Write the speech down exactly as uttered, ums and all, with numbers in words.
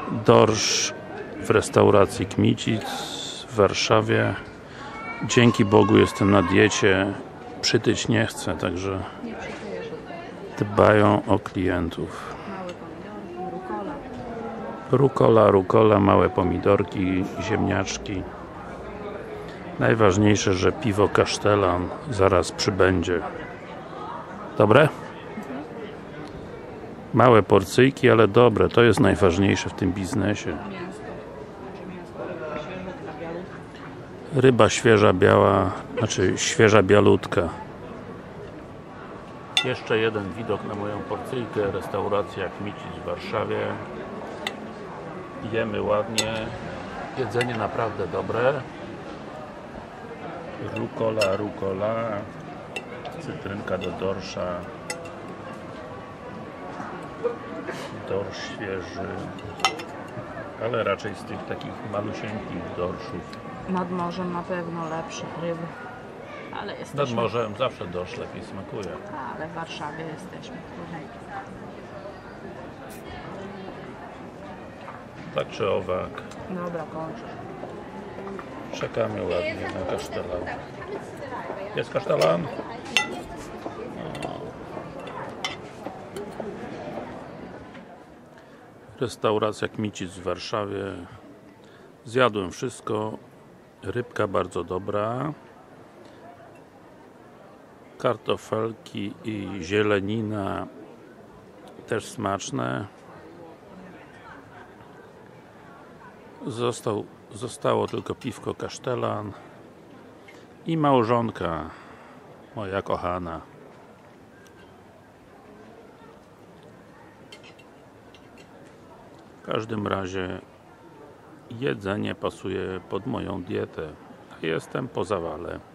Dorsz w restauracji Kmicic w Warszawie. Dzięki Bogu jestem na diecie, przytyć nie chcę, także dbają o klientów. Rukola, rukola, małe pomidorki, ziemniaczki. Najważniejsze, że piwo Kasztelan zaraz przybędzie. Dobre? Małe porcyjki, ale dobre. To jest najważniejsze w tym biznesie. Ryba świeża, biała, znaczy świeża, bialutka. Jeszcze jeden widok na moją porcyjkę. Restauracja Kmicic w Warszawie. Jemy ładnie. Jedzenie naprawdę dobre. Rukola, rukola. Cytrynka do dorsza. Dorsz świeży. Ale raczej z tych takich malusieńkich dorszów. Nad morzem na pewno lepsze ryby. Ale jesteśmy... Nad morzem zawsze dorsz lepiej smakuje. Ale w Warszawie jesteśmy. Tak czy owak. Dobra, kończę. Czekamy ładnie na Kasztelan. Jest Kasztelan? Restauracja Kmicic w Warszawie. Zjadłem wszystko. Rybka bardzo dobra. Kartofelki i zielenina też smaczne. Został, zostało tylko piwko Kasztelan i małżonka moja kochana. W każdym razie jedzenie pasuje pod moją dietę. Jestem po zawale.